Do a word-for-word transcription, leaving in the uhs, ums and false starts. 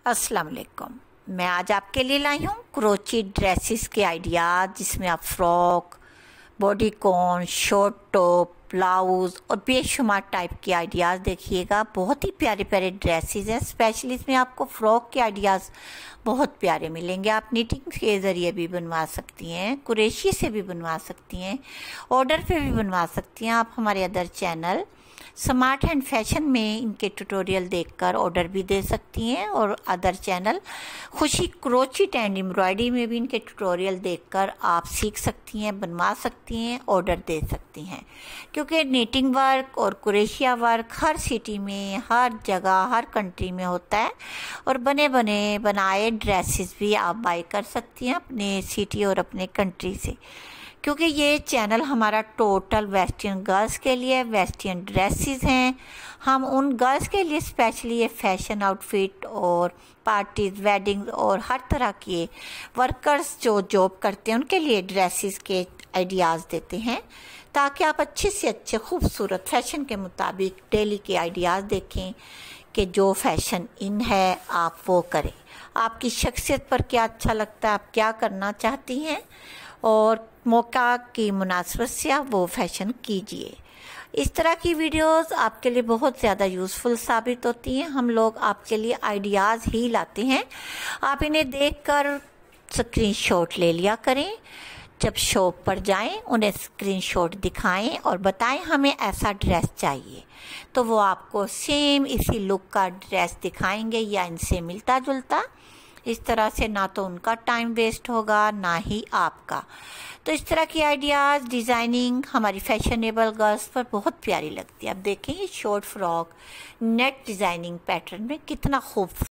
अस्सलाम वालेकुम। मैं आज आपके लिए लाई हूँ क्रोची ड्रेसेस के आइडियाज़, जिसमें आप frock, bodycon, short top, blouse और बेशुमार टाइप के आइडियाज़ देखिएगा। बहुत ही प्यारे प्यारे ड्रेसेस हैं। स्पेशली इसमें आपको फ़्रॉक के आइडियाज़ बहुत प्यारे मिलेंगे। आप नीटिंग के ज़रिए भी बनवा सकती हैं, कुरेशी से भी बनवा सकती हैं, ऑर्डर पे भी बनवा सकती हैं। आप हमारे other channel smart and fashion में इनके ट्यूटोरियल देखकर ऑर्डर भी दे सकती हैं, और other channel Khushi crochet and embroidery में भी इनके ट्यूटोरियल देखकर आप सीख सकती हैं, बनवा सकती हैं, ऑर्डर दे सकती हैं। क्योंकि नीटिंग वर्क और कुरेशिया वर्क हर सिटी में, हर जगह, हर कंट्री में होता है, और बने बने बनाए ड्रेसेस भी आप बाय कर सकती हैं अपने सिटी और अपने कंट्री से। क्योंकि ये चैनल हमारा टोटल वेस्टर्न गर्ल्स के लिए वेस्टर्न ड्रेसेस हैं। हम उन गर्ल्स के लिए स्पेशली ये फैशन आउटफिट और पार्टीज, वेडिंग्स और हर तरह के वर्कर्स जो जॉब करते हैं उनके लिए ड्रेसेस के आइडियाज़ देते हैं, ताकि आप अच्छे से अच्छे खूबसूरत फैशन के मुताबिक डेली के आइडियाज़ देखें कि जो फैशन इन है आप वो करें। आपकी शख्सियत पर क्या अच्छा लगता है, आप क्या करना चाहती हैं, और मौका की मुनासबत से आप वो फैशन कीजिए। इस तरह की वीडियोस आपके लिए बहुत ज़्यादा यूज़फुल साबित होती हैं। हम लोग आपके लिए आइडियाज़ ही लाते हैं, आप इन्हें देखकर स्क्रीनशॉट ले लिया करें। जब शॉप पर जाएं, उन्हें स्क्रीनशॉट दिखाएं और बताएं हमें ऐसा ड्रेस चाहिए, तो वो आपको सेम इसी लुक का ड्रेस दिखाएंगे या इनसे मिलता जुलता। इस तरह से ना तो उनका टाइम वेस्ट होगा, ना ही आपका। तो इस तरह की आइडियाज़, डिज़ाइनिंग हमारी फैशनेबल गर्ल्स पर बहुत प्यारी लगती है। अब देखें ये short frock net designing pattern में कितना खूब